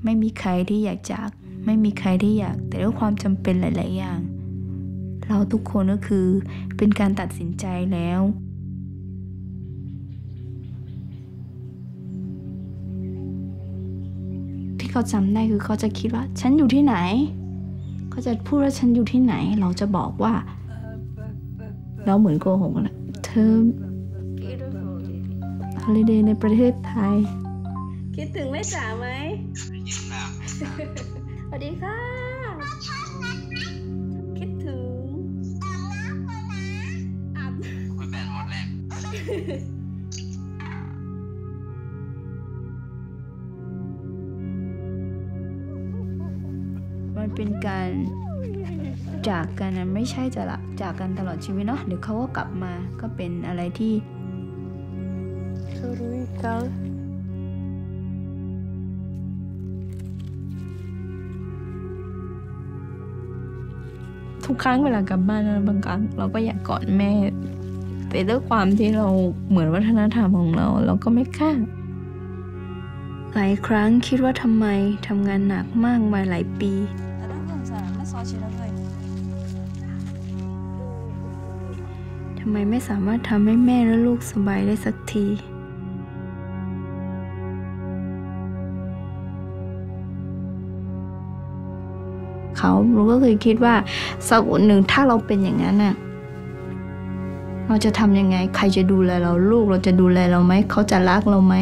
ไม่มีใครที่อยากจากไม่มีใครที่อยากแต่ด้วยความจำเป็นหลายๆอย่างเราทุกคนก็คือเป็นการตัดสินใจแล้วที่เขาจำได้คือเขาจะคิดว่าฉันอยู่ที่ไหนเขาจะพูดว่าฉันอยู่ที่ไหนเราจะบอกว่าเราเหมือนโกหกนะเธอฮอลิเดย์ในประเทศไทยคิดถึงแม่จ๋าไหมสวัสดีค่ะคิดถึงอาบคุยแบนหมดแล้วมันเป็นการจากกันนะไม่ใช่จะละจากกันตลอดชีวิตเนาะเดี๋ยวเขาก็กลับมาก็เป็นอะไรที่ทุกครั้งเวลากลับบ้านบางครั้งเราก็อยากกอดแม่แต่ด้วยความที่เราเหมือนวัฒนธรรมของเราก็ไม่กล้าหลายครั้งคิดว่าทำไมทำงานหนักมากมาหลายปีทำไมไม่สามารถทำให้แม่และลูกสบายได้สักทีเราก็เคยคิดว่าสักวันหนึ่งถ้าเราเป็นอย่างนั้นน่ะเราจะทำยังไงใครจะดูแลเราลูกเราจะดูแลเราไหมเขาจะรักเราไหม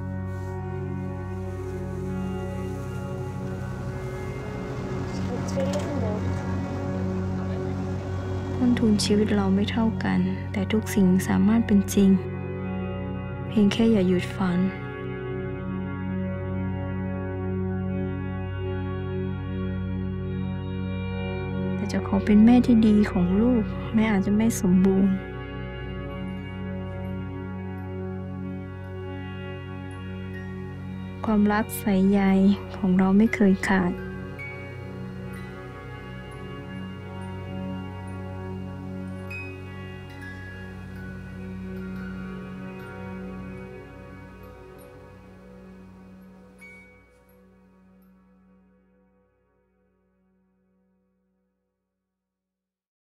ต้นทุนชีวิตเราไม่เท่ากันแต่ทุกสิ่งสามารถเป็นจริงเพียงแค่อย่าหยุดฝันจะขอเป็นแม่ที่ดีของลูกแม่อาจจะไม่สมบูรณ์ความรักใส่ใยของเราไม่เคยขาด